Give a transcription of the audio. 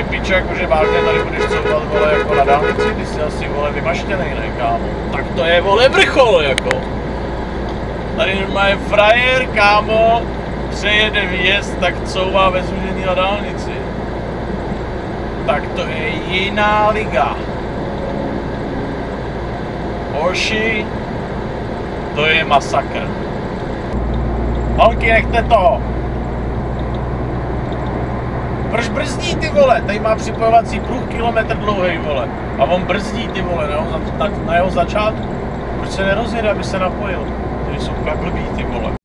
ty piče, jakože vážně tady budeš couvat, vole, jako na dálnici, ty jsi asi, vole, vymaštěnej, ne, kámo. Tak to je, vole, vrchol, jako. Tady má frajer, kámo, přejede vjezd, tak couvá ve zúžení na dálnici. Tak to je jiná liga. Hoši, to je masakr. Holky, nechte toho. Proč brzdí, ty vole? Tady má připojovací pruh kilometr dlouhý, vole. A on brzdí, ty vole, na jeho začátku. Proč se nerozjede, aby se napojil? Ty jsou blbý, ty vole.